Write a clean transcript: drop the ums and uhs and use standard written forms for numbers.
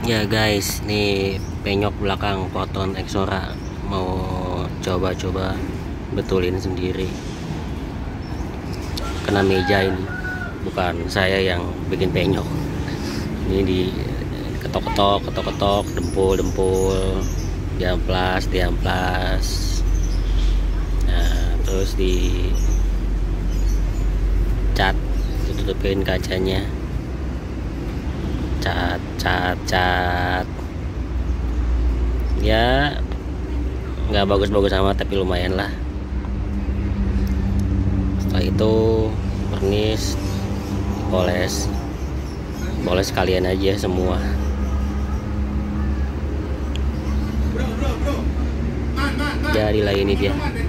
Ya guys, nih penyok belakang Proton Exora mau coba-coba betulin sendiri. Kena meja ini, bukan saya yang bikin penyok. Ini di ketok-ketok, dempul, diamplas. Nah, terus di cat, tutupin kacanya. Cat ya, nggak bagus-bagus amat tapi lumayan lah. Setelah itu vernis poles sekalian aja semua. Jadilah ini dia.